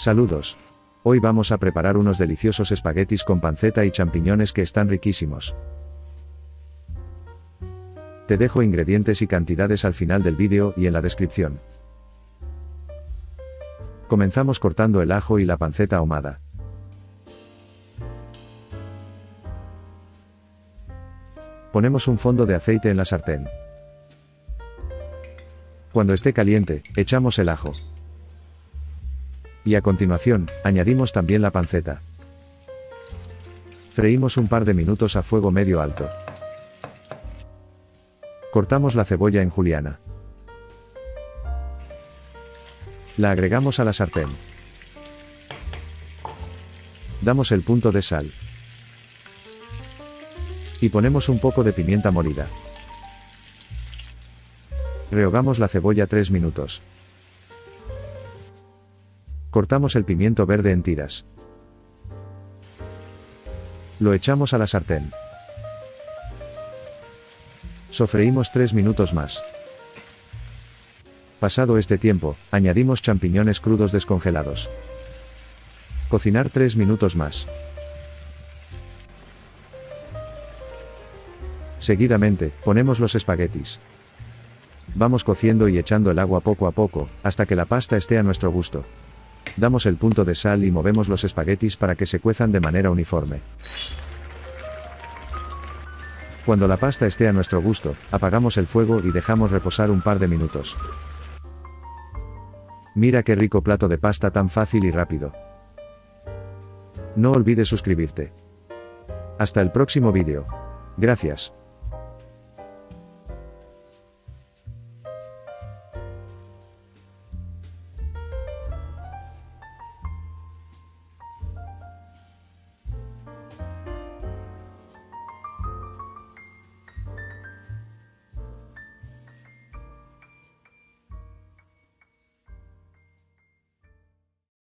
Saludos. Hoy vamos a preparar unos deliciosos espaguetis con panceta y champiñones que están riquísimos. Te dejo ingredientes y cantidades al final del vídeo y en la descripción. Comenzamos cortando el ajo y la panceta ahumada. Ponemos un fondo de aceite en la sartén. Cuando esté caliente, echamos el ajo. Y a continuación, añadimos también la panceta. Freímos un par de minutos a fuego medio alto. Cortamos la cebolla en juliana. La agregamos a la sartén. Damos el punto de sal. Y ponemos un poco de pimienta molida. Rehogamos la cebolla 3 minutos. Cortamos el pimiento verde en tiras. Lo echamos a la sartén. Sofreímos 3 minutos más. Pasado este tiempo, añadimos champiñones crudos descongelados. Cocinar 3 minutos más. Seguidamente, ponemos los espaguetis. Vamos cociendo y echando el agua poco a poco, hasta que la pasta esté a nuestro gusto. Damos el punto de sal y movemos los espaguetis para que se cuezan de manera uniforme. Cuando la pasta esté a nuestro gusto, apagamos el fuego y dejamos reposar un par de minutos. Mira qué rico plato de pasta tan fácil y rápido. No olvides suscribirte. Hasta el próximo vídeo. Gracias.